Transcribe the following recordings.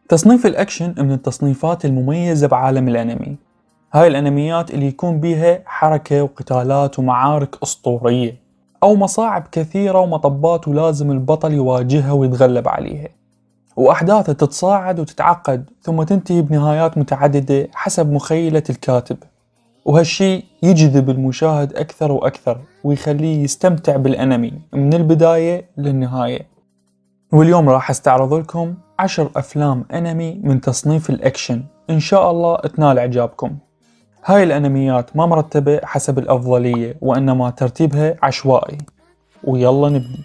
تصنيف الأكشن من التصنيفات المميزة بعالم الأنمي. هاي الأنميات اللي يكون بيها حركة وقتالات ومعارك أسطورية، أو مصاعب كثيرة ومطبات ولازم البطل يواجهها ويتغلب عليها، وأحداثها تتصاعد وتتعقد ثم تنتهي بنهايات متعددة حسب مخيلة الكاتب، وهالشي يجذب المشاهد أكثر وأكثر ويخليه يستمتع بالأنمي من البداية للنهاية. واليوم راح استعرض لكم 10 أفلام أنمي من تصنيف الأكشن، إن شاء الله تنال إعجابكم. هاي الأنميات ما مرتبة حسب الأفضلية وإنما ترتيبها عشوائي، ويلا نبدي.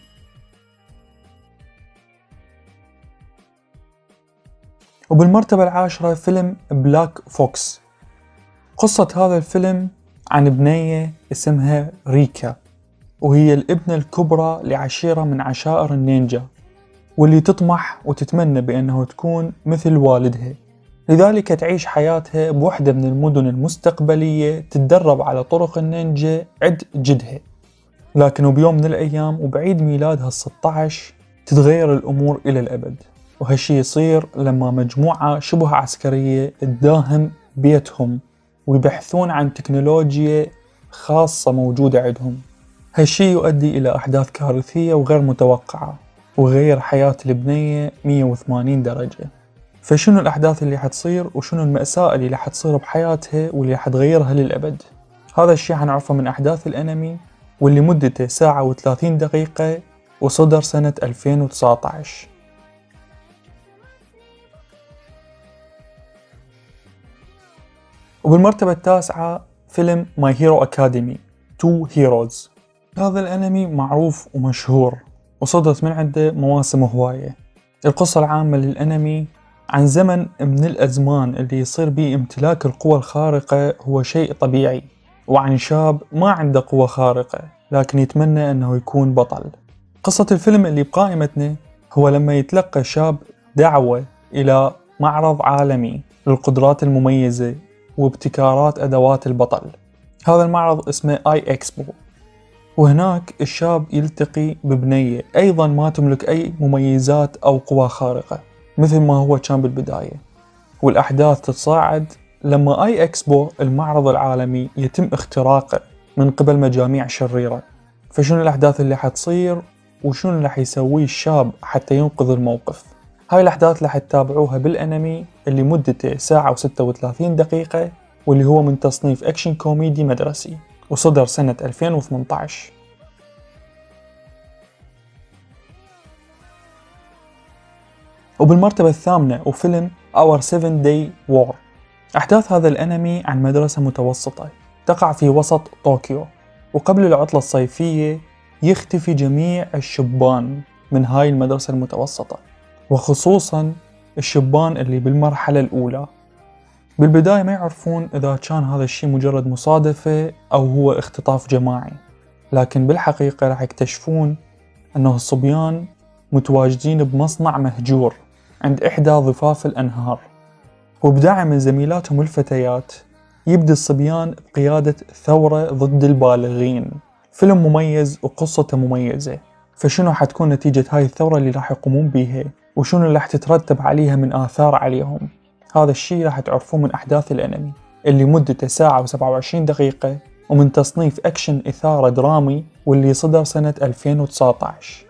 وبالمرتبة العاشرة فيلم بلاك فوكس. قصة هذا الفيلم عن بنية اسمها ريكا، وهي الابنة الكبرى لعشيرة من عشائر النينجا، واللي تطمح وتتمنى بأنه تكون مثل والدها، لذلك تعيش حياتها بوحدة من المدن المستقبلية تتدرب على طرق النينجا عند جدها. لكن بيوم من الأيام وبعيد ميلادها 16 تتغير الأمور إلى الأبد، وهالشي يصير لما مجموعة شبه عسكرية تداهم بيتهم ويبحثون عن تكنولوجيا خاصة موجودة عندهم. هالشي يؤدي إلى أحداث كارثية وغير متوقعة وغير حياة البنية 180 درجة. فشنو الأحداث اللي حتصير وشنو المأساة اللي حتصير بحياتها واللي حتغيرها للأبد؟ هذا الشي حنعرفه من أحداث الأنمي، واللي مدته 1:30 وصدر سنة 2019. وبالمرتبة التاسعة فيلم ماي هيرو أكاديمي 2 هيروز. هذا الأنمي معروف ومشهور وصدرت من عنده مواسم هواية. القصة العامة للأنمي عن زمن من الأزمان اللي يصير بيه امتلاك القوى الخارقة هو شيء طبيعي، وعن شاب ما عنده قوة خارقة لكن يتمنى أنه يكون بطل. قصة الفيلم اللي بقائمتنا هو لما يتلقى شاب دعوة إلى معرض عالمي للقدرات المميزة وابتكارات أدوات البطل. هذا المعرض اسمه آي إكسبو، وهناك الشاب يلتقي ببنية أيضا ما تملك أي مميزات أو قوى خارقة مثل ما هو كان بالبداية، والأحداث تتصاعد لما آي إكسبو المعرض العالمي يتم اختراقه من قبل مجاميع شريرة. فشنو الأحداث اللي حتصير وشنو اللي حيسويه الشاب حتى ينقذ الموقف؟ هاي الأحداث اللي حتتابعوها بالأنمي اللي مدته 1:36 واللي هو من تصنيف أكشن كوميدي مدرسي وصدر سنة 2018. وبالمرتبة الثامنة وفيلم Our 7 Day War. أحداث هذا الأنمي عن مدرسة متوسطة تقع في وسط طوكيو، وقبل العطلة الصيفية يختفي جميع الشبان من هاي المدرسة المتوسطة، وخصوصا الشبان اللي بالمرحلة الأولى. بالبداية ما يعرفون إذا كان هذا الشيء مجرد مصادفة أو هو اختطاف جماعي، لكن بالحقيقة راح يكتشفون أنه الصبيان متواجدين بمصنع مهجور عند إحدى ضفاف الأنهار، وبدعم من زميلاتهم الفتيات يبدأ الصبيان بقيادة ثورة ضد البالغين. فيلم مميز وقصته مميزة. فشنو حتكون نتيجة هاي الثورة اللي راح يقومون بيها وشنو اللي راح تترتب عليها من آثار عليهم؟ هذا الشيء راح تعرفوه من أحداث الأنمي اللي مدته 1:27 ومن تصنيف أكشن إثارة درامي واللي صدر سنة 2019.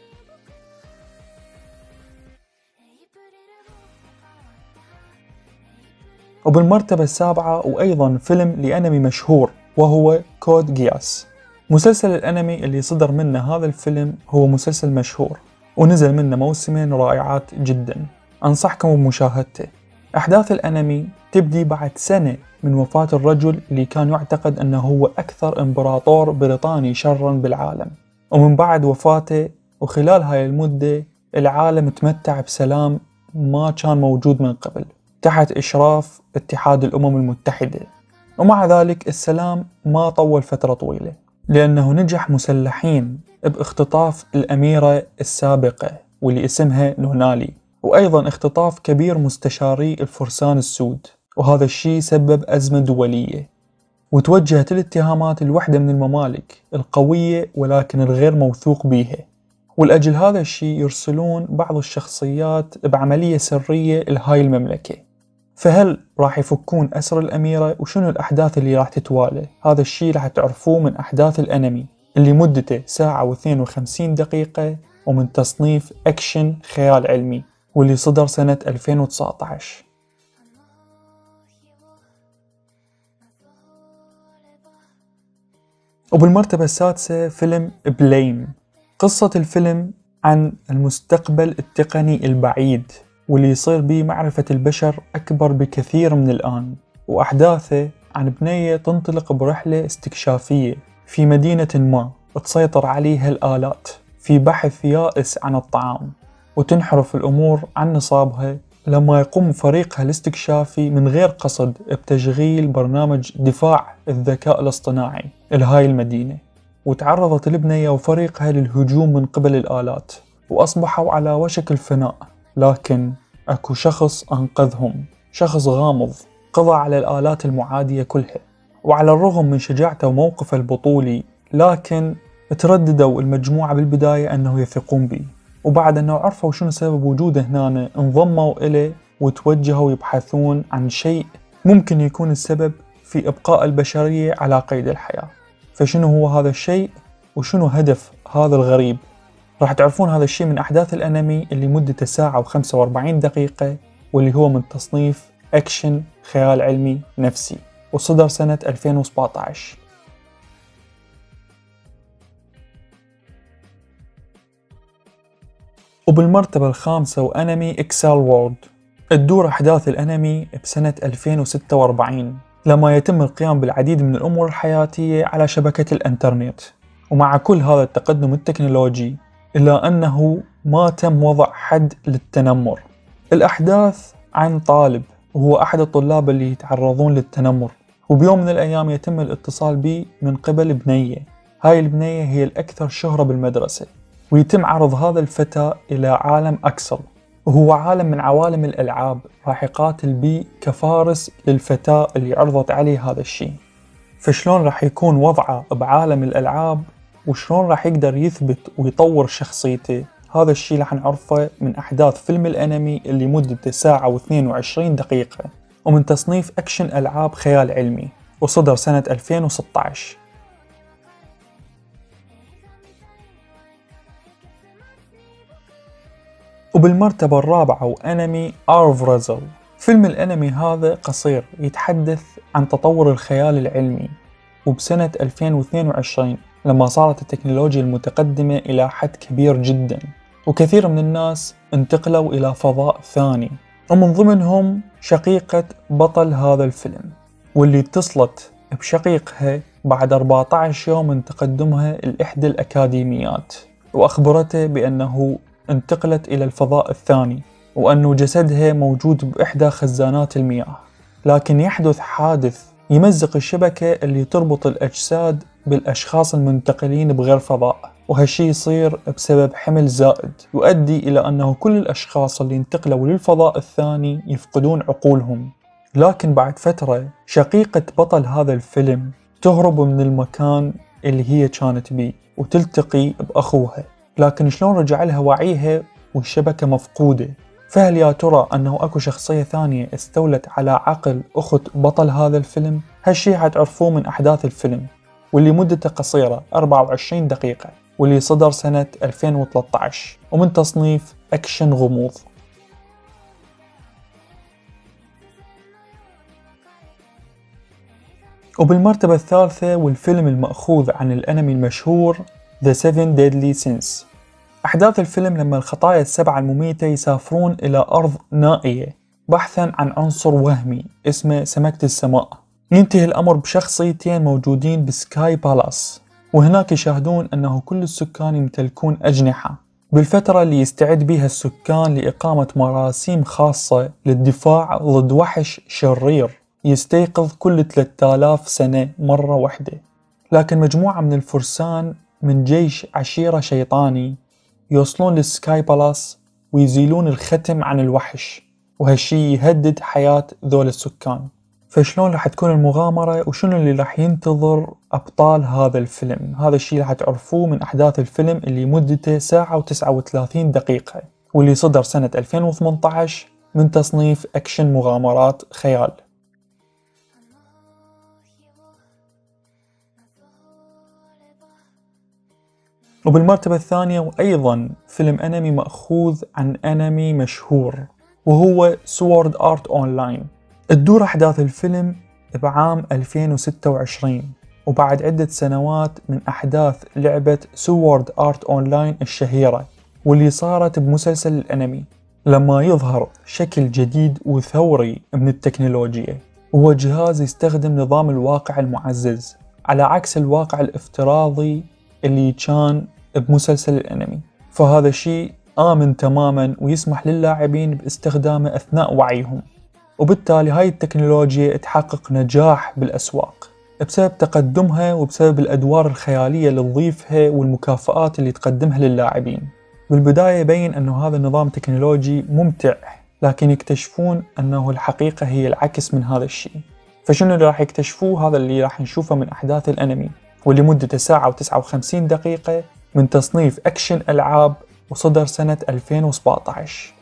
وبالمرتبة السابعة وأيضا فيلم لأنمي مشهور وهو كود جياس. مسلسل الأنمي اللي صدر منه هذا الفيلم هو مسلسل مشهور ونزل منه موسمين رائعات جدا، أنصحكم بمشاهدته. أحداث الأنمي تبدي بعد سنة من وفاة الرجل اللي كان يعتقد أنه هو أكثر إمبراطور بريطاني شرا بالعالم، ومن بعد وفاته وخلال هاي المدة العالم تمتع بسلام ما كان موجود من قبل تحت إشراف اتحاد الأمم المتحدة. ومع ذلك السلام ما طول فترة طويلة، لأنه نجح مسلحين باختطاف الأميرة السابقة واللي اسمها نونالي، وأيضا اختطاف كبير مستشاري الفرسان السود، وهذا الشيء سبب أزمة دولية، وتوجهت الاتهامات لوحدة من الممالك القوية ولكن الغير موثوق بيها، والأجل هذا الشيء يرسلون بعض الشخصيات بعملية سرية لهاي المملكة. فهل راح يفكون أسر الأميرة وشنو الأحداث اللي راح تتوالى؟ هذا الشيء راح تعرفوه من أحداث الأنمي اللي مدته ساعة و52 دقيقة ومن تصنيف أكشن خيال علمي، واللي صدر سنة 2019. وبالمرتبة السادسة فيلم بليم. قصة الفيلم عن المستقبل التقني البعيد واللي يصير به معرفة البشر أكبر بكثير من الآن، وأحداثه عن بنية تنطلق برحلة استكشافية في مدينة ما تسيطر عليها الآلات في بحث يائس عن الطعام، وتنحرف الأمور عن نصابها لما يقوم فريقها الاستكشافي من غير قصد بتشغيل برنامج دفاع الذكاء الاصطناعي لهاي المدينة. وتعرضت البنية وفريقها للهجوم من قبل الآلات وأصبحوا على وشك الفناء، لكن أكو شخص أنقذهم، شخص غامض قضى على الآلات المعادية كلها. وعلى الرغم من شجاعته وموقفه البطولي، لكن ترددوا المجموعة بالبداية أنه يثقون به، وبعد أنه عرفوا شنو سبب وجوده هنا انضموا إليه وتوجهوا يبحثون عن شيء ممكن يكون السبب في إبقاء البشرية على قيد الحياة. فشنو هو هذا الشيء وشنو هدف هذا الغريب؟ راح تعرفون هذا الشيء من أحداث الأنمي اللي مدته ساعة و45 دقيقة، واللي هو من تصنيف أكشن خيال علمي نفسي، وصدر سنة 2017. وبالمرتبة الخامسة وأنمي إكسل وورد. تدور أحداث الأنمي بسنة 2046 لما يتم القيام بالعديد من الأمور الحياتية على شبكة الإنترنت. ومع كل هذا التقدم التكنولوجي إلا أنه ما تم وضع حد للتنمر. الأحداث عن طالب وهو أحد الطلاب اللي يتعرضون للتنمر، وبيوم من الأيام يتم الاتصال به من قبل بنية. هاي البنية هي الأكثر شهرة بالمدرسة، ويتم عرض هذا الفتى إلى عالم أكسل، وهو عالم من عوالم الألعاب راح يقاتل بيه كفارس للفتاة اللي عرضت عليه هذا الشيء. فشلون راح يكون وضعه بعالم الألعاب وشلون راح يقدر يثبت ويطور شخصيته؟ هذا الشيء راح نعرفه من أحداث فيلم الأنمي اللي مدته ساعة و22 دقيقة، ومن تصنيف أكشن ألعاب خيال علمي، وصدر سنة 2016. وبالمرتبة الرابعة وأنمي أرفرزل. فيلم الأنمي هذا قصير يتحدث عن تطور الخيال العلمي، وبسنة 2022 لما صارت التكنولوجيا المتقدمة إلى حد كبير جدا، وكثير من الناس انتقلوا إلى فضاء ثاني، ومن ضمنهم شقيقة بطل هذا الفيلم، واللي اتصلت بشقيقها بعد 14 يوم من تقدمها لإحدى الأكاديميات، وأخبرته بأنه انتقلت إلى الفضاء الثاني وأنه جسدها موجود بإحدى خزانات المياه. لكن يحدث حادث يمزق الشبكة اللي تربط الأجساد بالأشخاص المنتقلين بغير فضاء، وهالشي يصير بسبب حمل زائد يؤدي إلى أنه كل الأشخاص اللي انتقلوا للفضاء الثاني يفقدون عقولهم. لكن بعد فترة شقيقة بطل هذا الفيلم تهرب من المكان اللي هي كانت بيه وتلتقي بأخوها، لكن شلون رجع لها وعيها والشبكة مفقودة؟ فهل يا ترى أنه أكو شخصية ثانية استولت على عقل أخت بطل هذا الفيلم؟ هالشي حتعرفوه من أحداث الفيلم، واللي مدته قصيرة 24 دقيقة، واللي صدر سنة 2013، ومن تصنيف أكشن غموض. وبالمرتبة الثالثة والفيلم المأخوذ عن الأنمي المشهور The Seven Deadly Sins. أحداث الفيلم لما الخطايا السبعة المميتة يسافرون إلى أرض نائية بحثا عن عنصر وهمي اسمه سمكة السماء. ينتهي الأمر بشخصيتين موجودين بسكاي بالاس، وهناك يشاهدون أنه كل السكان يمتلكون أجنحة، بالفترة اللي يستعد بها السكان لإقامة مراسيم خاصة للدفاع ضد وحش شرير يستيقظ كل 3000 سنة مرة واحدة. لكن مجموعة من الفرسان من جيش عشيرة شيطاني يوصلون للسكاي بالاس ويزيلون الختم عن الوحش، وهالشي يهدد حياة ذول السكان. فشلون راح تكون المغامرة وشنو اللي راح ينتظر أبطال هذا الفيلم؟ هذا الشيء راح تعرفوه من أحداث الفيلم اللي مدته ساعة و39 دقيقة، واللي صدر سنة 2018 من تصنيف أكشن مغامرات خيال. وبالمرتبة الثانية وأيضا فيلم أنمي مأخوذ عن أنمي مشهور وهو سوورد آرت أونلاين. تدور أحداث الفيلم بعام 2026 وبعد عدة سنوات من أحداث لعبة سوورد آرت أونلاين الشهيرة واللي صارت بمسلسل الأنمي، لما يظهر شكل جديد وثوري من التكنولوجيا، وهو جهاز يستخدم نظام الواقع المعزز على عكس الواقع الافتراضي اللي كان بمسلسل الأنمي. فهذا الشيء آمن تماما ويسمح للاعبين باستخدامه أثناء وعيهم، وبالتالي هاي التكنولوجيا تحقق نجاح بالأسواق بسبب تقدمها وبسبب الأدوار الخيالية اللي تضيفها والمكافآت اللي تقدمها للاعبين. بالبداية يبين أنه هذا النظام التكنولوجي ممتع، لكن يكتشفون أنه الحقيقة هي العكس من هذا الشيء. فشنو اللي راح يكتشفوه؟ هذا اللي راح نشوفه من أحداث الأنمي، واللي مدته ساعة و59 دقيقة، من تصنيف أكشن ألعاب، وصدر سنة 2017.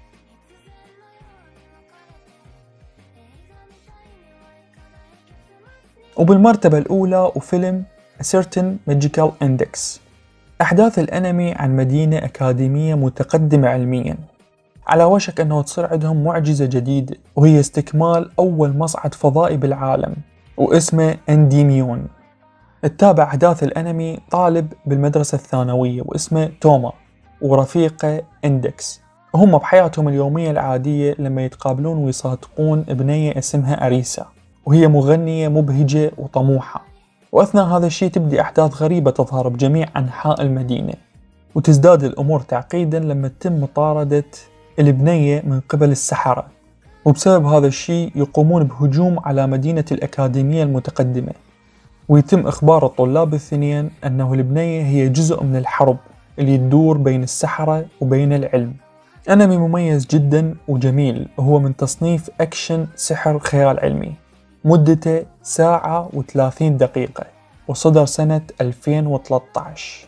وبالمرتبة الأولى وفيلم A Certain Magical Index. أحداث الأنمي عن مدينة أكاديمية متقدمة علميا على وشك أنه تصير عندهم معجزة جديدة، وهي استكمال أول مصعد فضائي بالعالم واسمه أنديميون. تتابع أحداث الأنمي طالب بالمدرسة الثانوية واسمه توما ورفيقه إندكس، وهم بحياتهم اليومية العادية لما يتقابلون ويصادقون بنية اسمها أريسا، وهي مغنية مبهجة وطموحة. وأثناء هذا الشيء تبدي أحداث غريبة تظهر بجميع أنحاء المدينة، وتزداد الأمور تعقيدا لما تتم مطاردة البنية من قبل السحرة، وبسبب هذا الشيء يقومون بهجوم على مدينة الأكاديمية المتقدمة، ويتم إخبار الطلاب الاثنين أنه البنية هي جزء من الحرب اللي تدور بين السحرة وبين العلم. أنمي مميز جدا وجميل، وهو من تصنيف أكشن سحر خيال علمي، مدته ساعة و30 دقيقة، وصدر سنة 2013.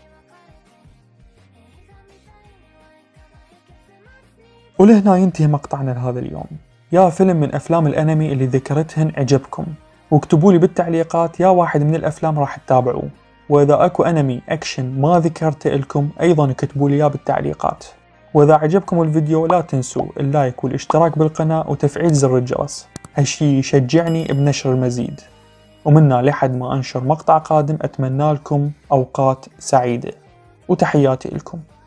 ولهنا ينتهي مقطعنا لهذا اليوم. يا فيلم من أفلام الأنمي اللي ذكرتهن عجبكم، واكتبوا لي بالتعليقات يا واحد من الأفلام راح تتابعوه، وإذا أكو أنمي أكشن ما ذكرته لكم أيضا اكتبوا لي إياه بالتعليقات. وإذا عجبكم الفيديو لا تنسوا اللايك والاشتراك بالقناة وتفعيل زر الجرس، هالشي يشجعني بنشر المزيد. ومنا لحد ما أنشر مقطع قادم أتمنى لكم أوقات سعيدة، وتحياتي لكم.